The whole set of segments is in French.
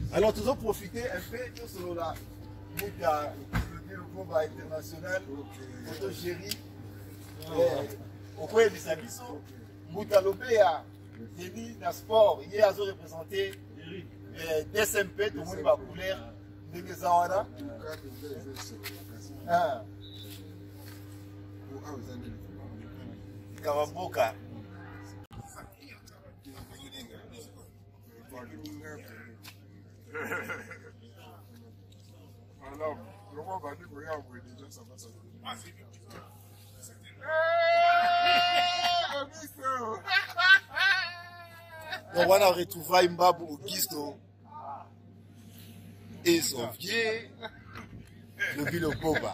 Alors, nous avons profité un peu de ce là. Mouta, le combat international, photo chéri, au coin de Sabiso, Mouta Lopéa, Denis dans sport, il a représenté DSMP, tout le monde va couler, de Gezawada. Kawamboka. Alors, comment va-t-il pour y avoir des gens sans façon? Donc on a retrouvé Mbabou Augusto et son vieux, le Bilo Boba.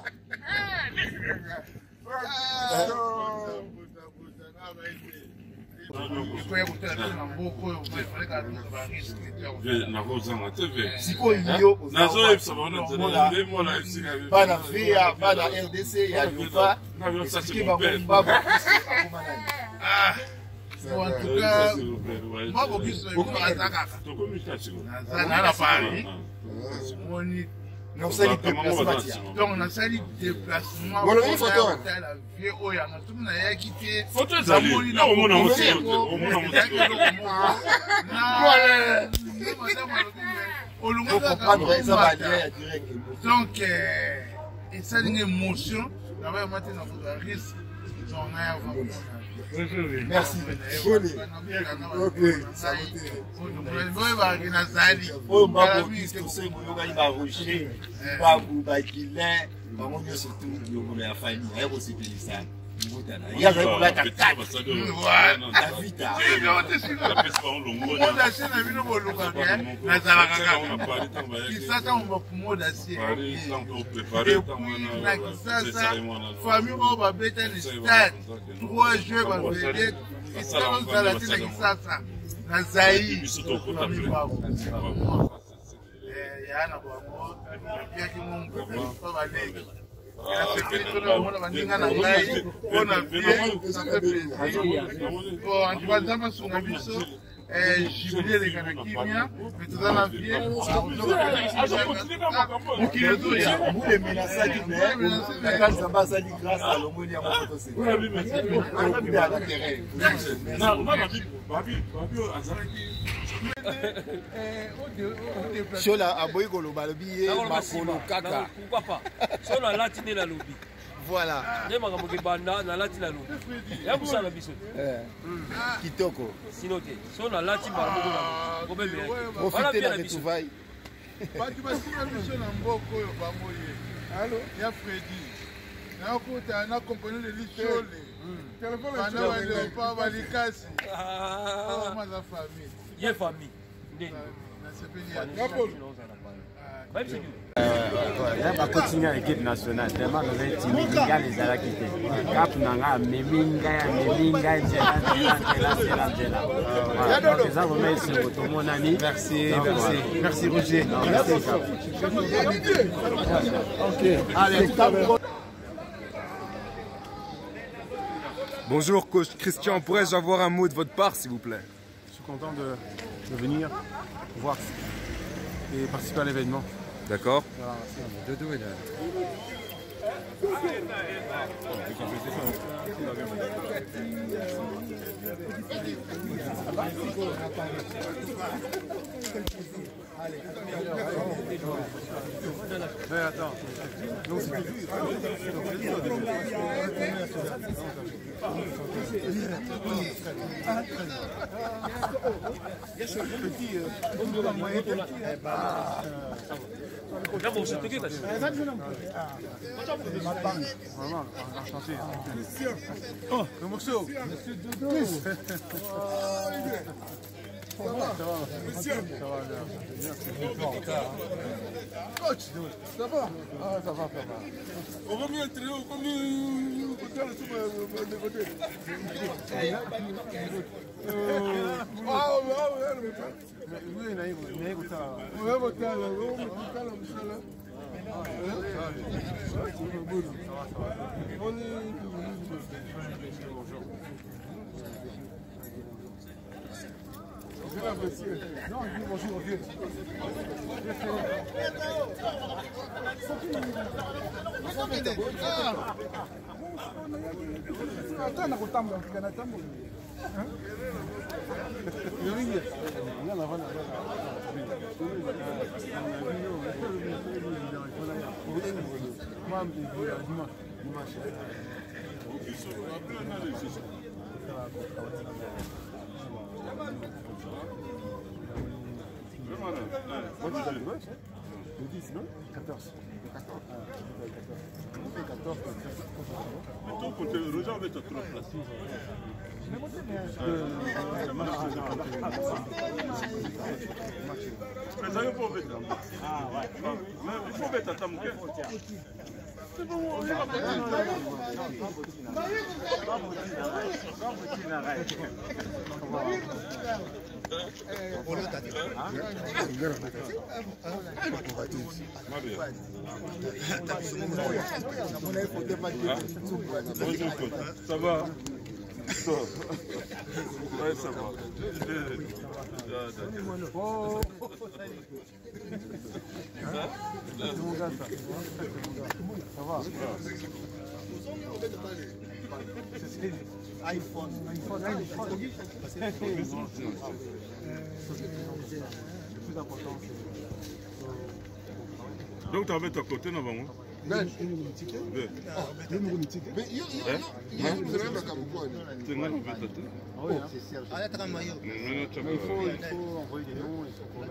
Bana via bana RDC ya Yoba En tout cas, moi, je suis non, ça dit déplacement. donc on a sali déplacement. Voilà une photo. La vie au yana tout na ya quitté. Photo zali. Là au mona aussi. Au mona aussi. Donc et ça une émotion. D'abord maintenant on a risque. Merci. Ok. Jubilé les Kanakimia, mais tout dans la vie, Chola aboyi koloba lobi makolo kaka. Pourquoi pas? Sur la latine la lobby. Voilà. Je m'en banda na latine la lobby. Ya busa la biso. Kitoko. Sinote. Sur la latine ba moko na. Ko bebe. Profitez de la retrouvaille. Pas du bassin mission en boko yo bamoye. Allô? Ya Freddy. Na kota na compagnie de Lichole. Téléphone na pas balikasi. Ah, ma famille. Ye famille. On continue avec l'équipe nationale. Vraiment, nous avons timide. Les Ala quitté. Cap Nanga, Meminga, merci, merci. Merci, Roger. Bonjour, coach Christian. Pourrais-je avoir un mot de votre part, s'il vous plaît? Je suis content de venir voir et participer à l'événement. D'accord. Mais attends. Non, c'est oh, le morceau. Ça va, monsieur. Ça va, coach, ça va? Ah, ça va. On va mieux entrer comme nous côté. monsieur. Non, je dis bonjour, vieux. Attends, na kutamba, kana tambo. Yoringe. Yana vana. Mambi ya dimanche. Le 10, non 14. Ton côté, Roger avait trop placé. Mais ça, il faut mettre. Ah, ouais. Il faut mettre à ta mouquette. C'est bon, on va ça va. Ouais, ça va. Donc tu avais ta côté non bon? Mais il faut envoyer des noms et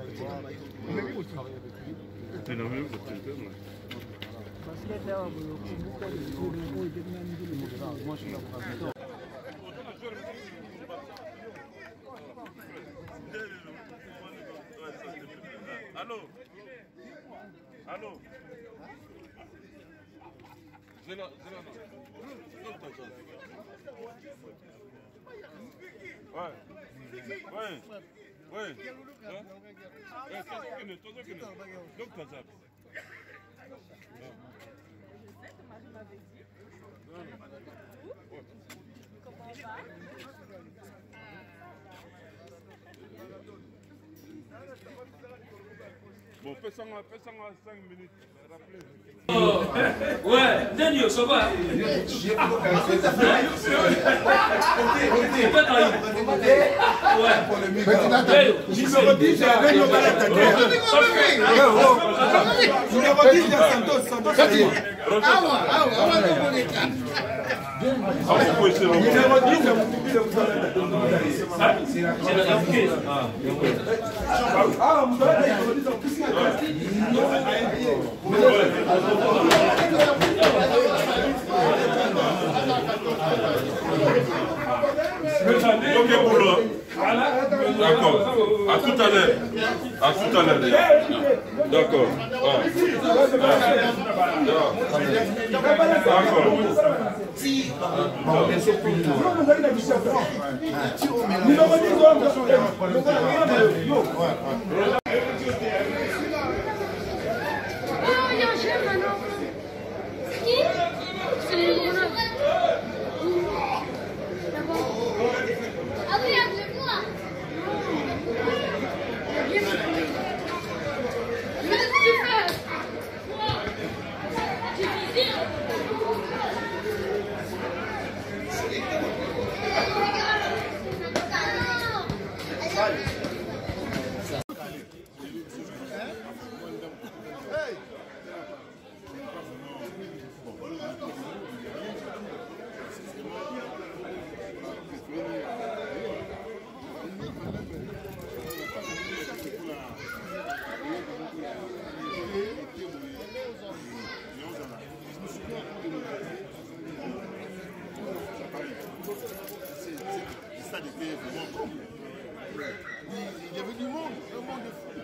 Allô? Allô? Zelana. Bon, fais ça en 5 minutes. Ouais, Daniel, ça va. Numéro 10, c'est avec le bal attaqué. Numéro 10, c'est Santos. Numéro 10, c'est la Afrique. Ok, boulot. D'accord. À tout à l'heure. À tout à l'heure. D'accord. Il y avait du monde, un monde de fou.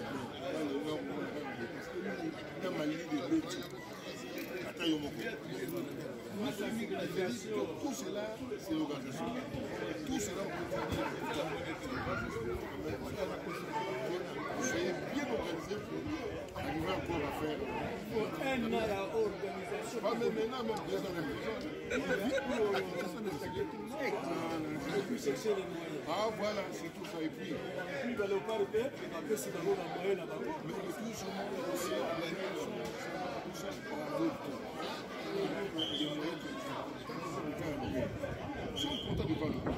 Dans ma ligne de deux types. Tout cela, c'est l'organisation. Tout cela, soyez bien organisé pour arriver encore à faire. Pas même maintenant, même bien dans les maisons. lui chercher les moyens. Ah voilà, c'est tout ça. Et puis il va le faire peut-être, après c'est d'abord la moyenne là-bas. mais toujours aussi l'année par d'autres. Ils sont contents de voir le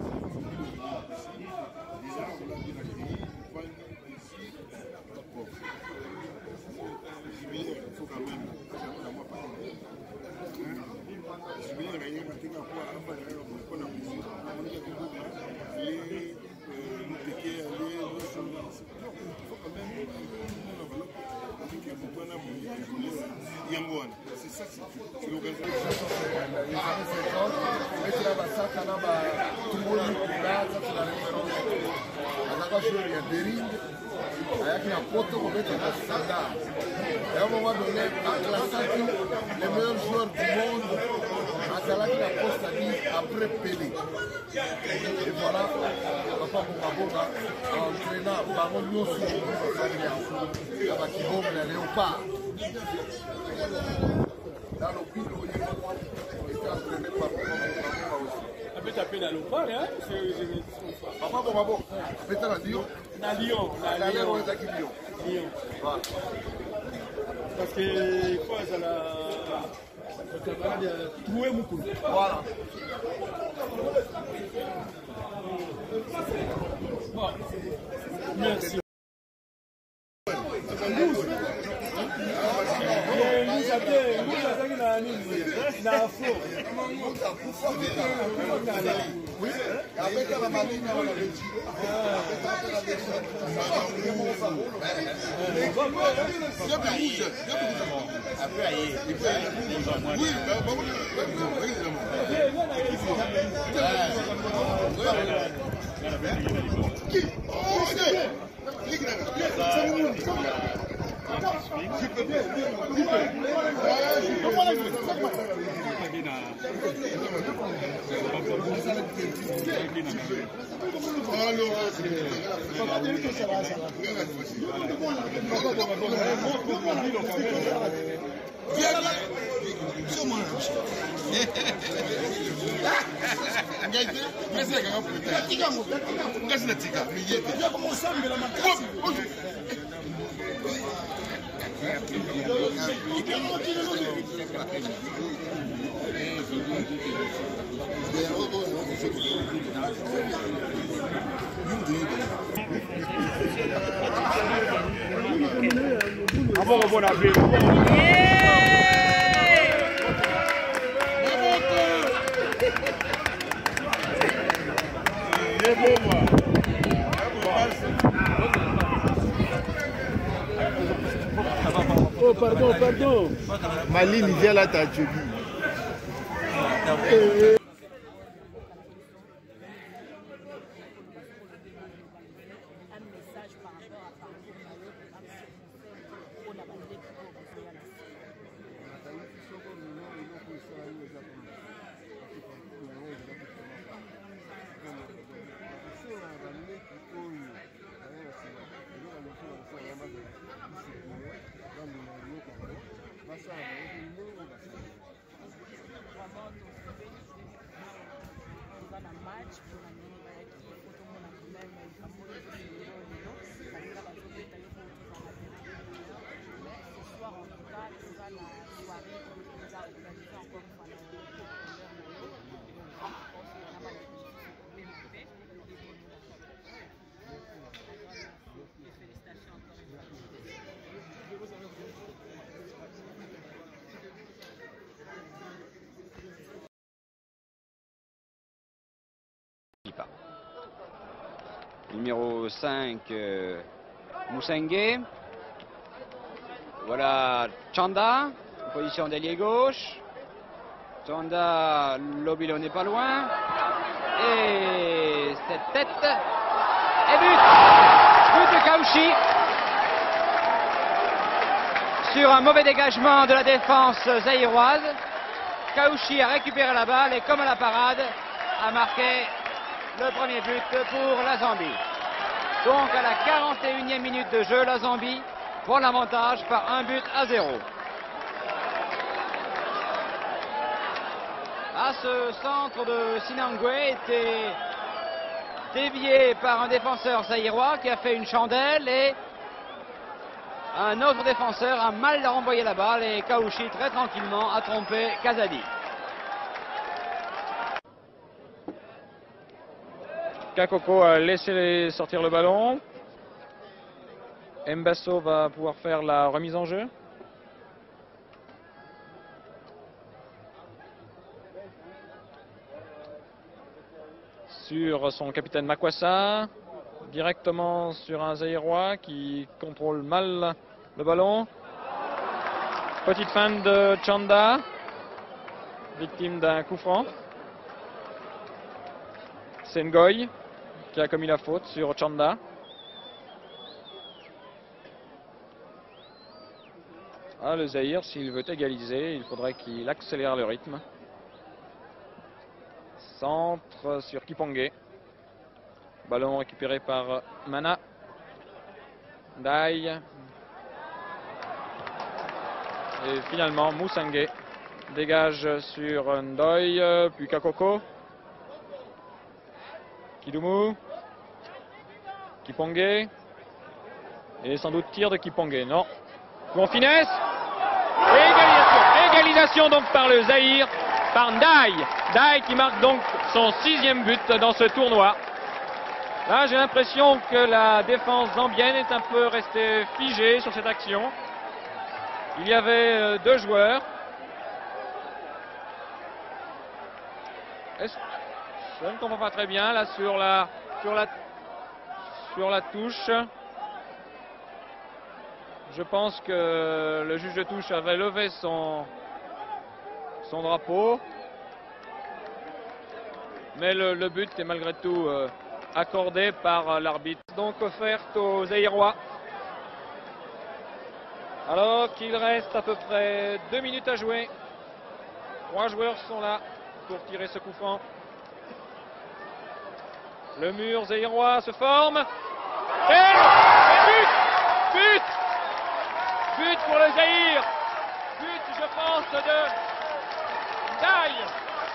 déjà, on l'a bien accueilli, on va ici. Bon. Jubilé, il faut quand même, moi pas jubilé, il y a un quoi, on va aller au la musique, on est les péquets, les choses. Il faut quand même, c'est ça, c'est l'organisation. Les années 50, mettre la bassaka là, tout le monde là, ça c'est la référence. Azaka joueur, il y a des rings, il y a un poteau pour mettre la standard. Et à un moment donné, à classaki, les meilleurs joueurs du monde, Azalaki la poste a dit après Pelé. Et voilà, Papa Bokaboka, en entraînant Baron Nyosu, il y a Bakibom, les léopards. Dans le pays, on était entraîné par Papa Bokaboka aussi. On peut taper dans le parc, hein? Papa Bokaboka, peut-être à Lyon. À Lyon. À Lyon, on est à Lyon. Lyon. Voilà. Parce que quoi, ça l'a. Trouvé beaucoup. Voilà. Bon. Merci. Oui, avec la marine, on avait dit. Oh, pardon. Mali, Niger, là, t'as tué. Numéro 5, Moussengé. Voilà Chanda, position d'ailier gauche. Chanda, Lobilo n'est pas loin. Et cette tête. Et but! But de Kaouchi. Sur un mauvais dégagement de la défense zaïroise. Kaouchi a récupéré la balle et comme à la parade a marqué le premier but pour la Zambie. Donc à la 41e minute de jeu, la Zambie prend l'avantage par 1-0. À ce centre de Sinangwe était dévié par un défenseur zaïrois qui a fait une chandelle et un autre défenseur a mal renvoyé la balle et Kaouchi très tranquillement a trompé Kazadi. Kakoko a laissé sortir le ballon. Mbasso va pouvoir faire la remise en jeu. Sur son capitaine Makwassa, directement sur un Zaïrois qui contrôle mal le ballon. Petite fin de Chanda, victime d'un coup franc. Sengoy qui a commis la faute sur Chanda. Ah, le Zaïre, s'il veut égaliser, il faudrait qu'il accélère le rythme. Centre sur Kipongé. Ballon récupéré par Mana. Dai. Et finalement, Moussangue dégage sur Ndoye, puis Kakoko. Kidumu. Kipongé. Et sans doute tir de Kipongé. Non. Bon, finesse. Et égalisation. Égalisation donc par le Zaïre, par Ndaye. Ndaye qui marque donc son 6e but dans ce tournoi. Là, j'ai l'impression que la défense zambienne est un peu restée figée sur cette action. Il y avait 2 joueurs. Je ne comprends pas très bien là sur la touche. Je pense que le juge de touche avait levé son drapeau. Mais le but est malgré tout accordé par l'arbitre. Donc offerte aux Zaïrois. Alors qu'il reste à peu près 2 minutes à jouer. 3 joueurs sont là pour tirer ce coup franc. Le mur zaïrois se forme. Et but! But! But pour le Zaïre. But, je pense, de Ndaye.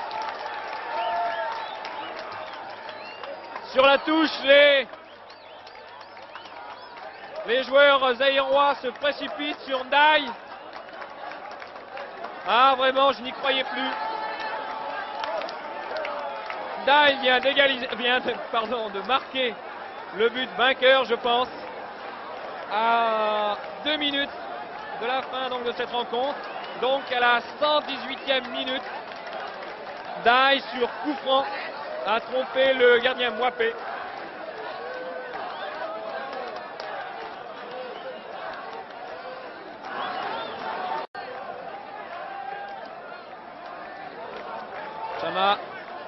Sur la touche, les joueurs zaïrois se précipitent sur Ndaye. Ah, vraiment, je n'y croyais plus. Ndaye vient de marquer le but vainqueur, je pense, à 2 minutes de la fin donc, de cette rencontre. Donc à la 118e minute, Ndaye sur coup franc a trompé le gardien Mwapé. Chama,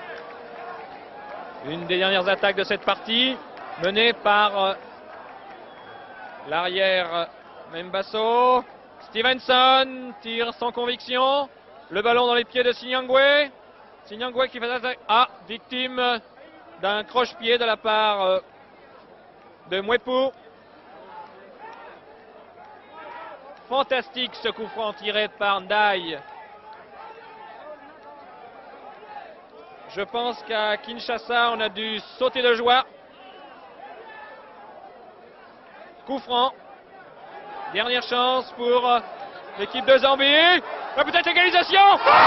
une des dernières attaques de cette partie, menée par l'arrière Mbasso. Stevenson tire sans conviction. Le ballon dans les pieds de Sinyangwe. Sinyangwe qui fait attaque. Ah, victime d'un croche-pied de la part de Mwepu. Fantastique ce coup franc tiré par Ndaye. Je pense qu'à Kinshasa, on a dû sauter de joie. Coup franc. Dernière chance pour l'équipe de Zambie. Peut-être égalisation.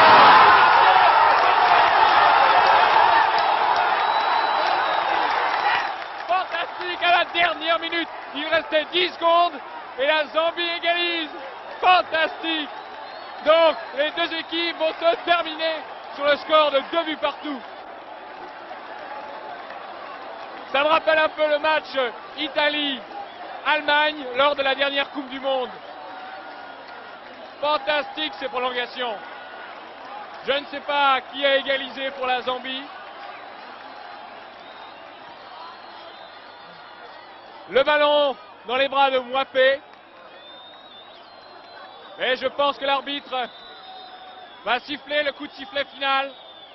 Fantastique à la dernière minute. Il restait 10 secondes et la Zambie égalise. Fantastique. Donc les deux équipes vont se terminer sur le score de 2 buts partout. Ça me rappelle un peu le match Italie-Allemagne lors de la dernière Coupe du Monde. Fantastique ces prolongations. Je ne sais pas qui a égalisé pour la Zambie. Le ballon dans les bras de Mwapé. Et je pense que l'arbitre va siffler le coup de sifflet final.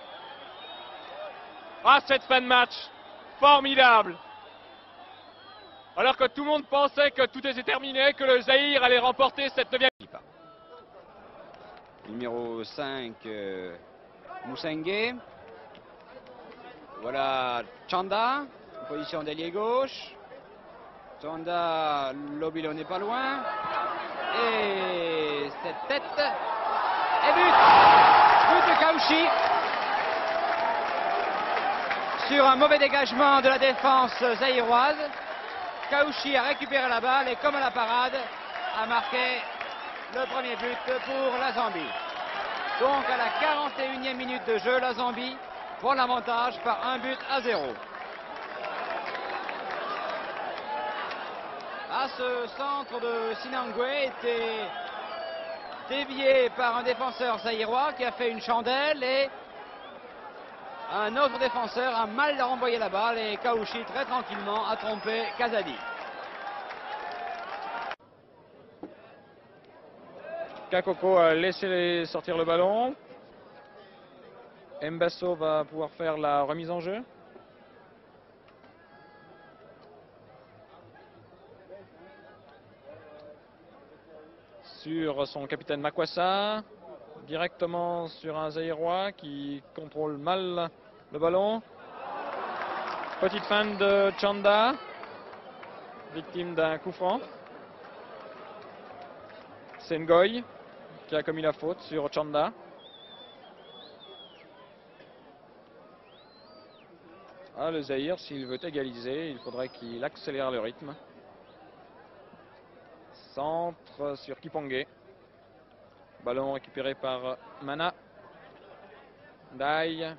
Ah, cette fin de match, formidable. Alors que tout le monde pensait que tout était terminé, que le Zaïre allait remporter cette 9e. Numéro 5, Moussangue. Voilà Chanda, Position d'ailier gauche. Chanda, Lobilo n'est pas loin. Et cette tête. Et but! But de Kaouchi. Sur un mauvais dégagement de la défense zaïroise. Kaouchi a récupéré la balle et comme à la parade a marqué le premier but pour la Zambie. Donc à la 41e minute de jeu, la Zambie prend l'avantage par 1-0. Ce centre de Sinangwe était dévié par un défenseur zaïrois qui a fait une chandelle et un autre défenseur a mal renvoyé la balle et Kaouchi très tranquillement a trompé Kazadi. Kakoko a laissé sortir le ballon. Mbasso va pouvoir faire la remise en jeu. Sur son capitaine Makwassa, directement sur un Zaïrois qui contrôle mal le ballon. Petite fin de Chanda, victime d'un coup franc. Sengoy qui a commis la faute sur Chanda. Le Zaïre, s'il veut égaliser, il faudrait qu'il accélère le rythme. Centre sur Kipongé. Ballon récupéré par Mana. Dai.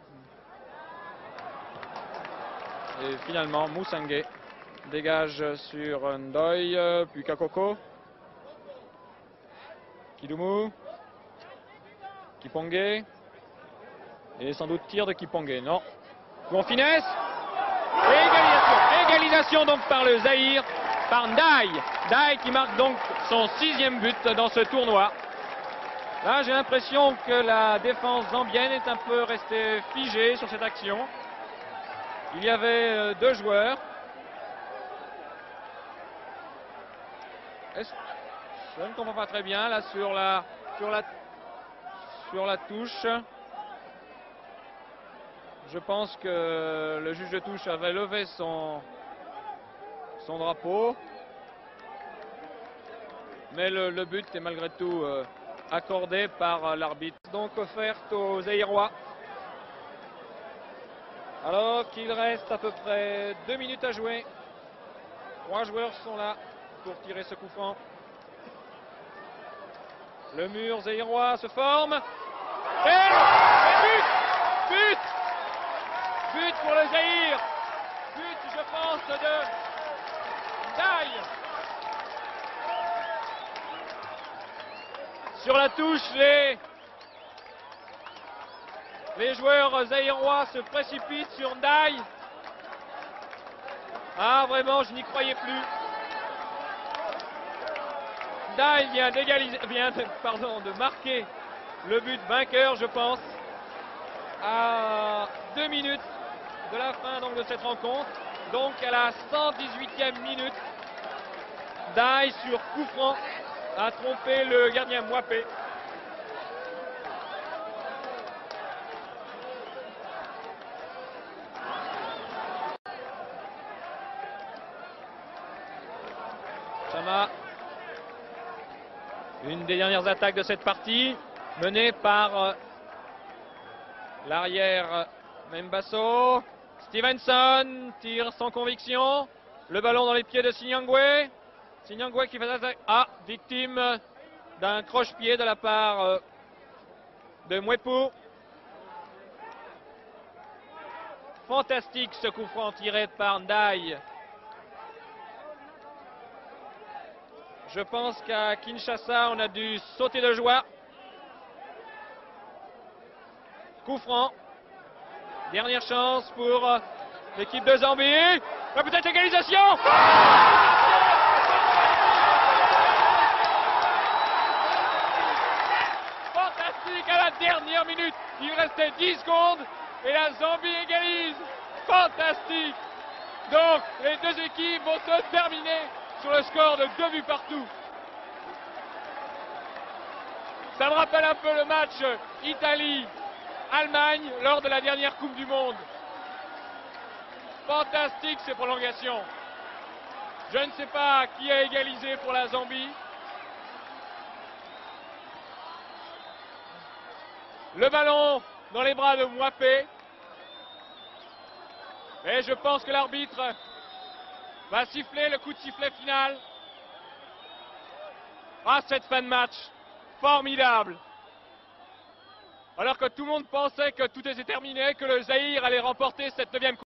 Et finalement, Moussangue dégage sur Ndoy, puis Kakoko. Kidumu. Kipongé. Et sans doute tir de Kipongé. Non. Coup en finesse. Et égalisation. Égalisation donc par le Zaïre. Par Ndai. Ndai qui marque donc son 6e but dans ce tournoi. Là, j'ai l'impression que la défense zambienne est un peu restée figée sur cette action. Il y avait 2 joueurs. Je ne comprends pas très bien là sur la touche. Je pense que le juge de touche avait levé son drapeau. Mais le but est malgré tout accordé par l'arbitre. Donc offerte aux Zaïrois. Alors qu'il reste à peu près 2 minutes à jouer. 3 joueurs sont là pour tirer ce coup franc. Le mur zaïrois se forme. Et but! But! But pour le Zaïre. But, je pense, de Ndai. Sur la touche, les joueurs zaïrois se précipitent sur Ndai. Vraiment, je n'y croyais plus. Ndai vient de marquer le but vainqueur, je pense, à 2 minutes de la fin donc, de cette rencontre. Donc à la 118e minute, Ndai sur coup franc a trompé le gardien Mwapé. Chama, une des dernières attaques de cette partie, menée par l'arrière Mbasso. Stevenson tire sans conviction. Le ballon dans les pieds de Sinangwe. Sinangwe qui fait victime d'un croche-pied de la part de Mwepu. Fantastique ce coup franc tiré par Ndai. Je pense qu'à Kinshasa, on a dû sauter de joie. Coup franc. Dernière chance pour l'équipe de Zambie. Peut-être égalisation. Fantastique à la dernière minute. Il restait 10 secondes et la Zambie égalise. Fantastique. Donc les deux équipes vont se terminer sur le score de 2 buts partout. Ça me rappelle un peu le match Italie-Allemagne lors de la dernière Coupe du Monde. fantastique ces prolongations. Je ne sais pas qui a égalisé pour la Zambie. Le ballon dans les bras de Mwape. Et je pense que l'arbitre va siffler le coup de sifflet final. Ah, cette fin de match, formidable. Alors que tout le monde pensait que tout était terminé, que le Zaïre allait remporter cette 9e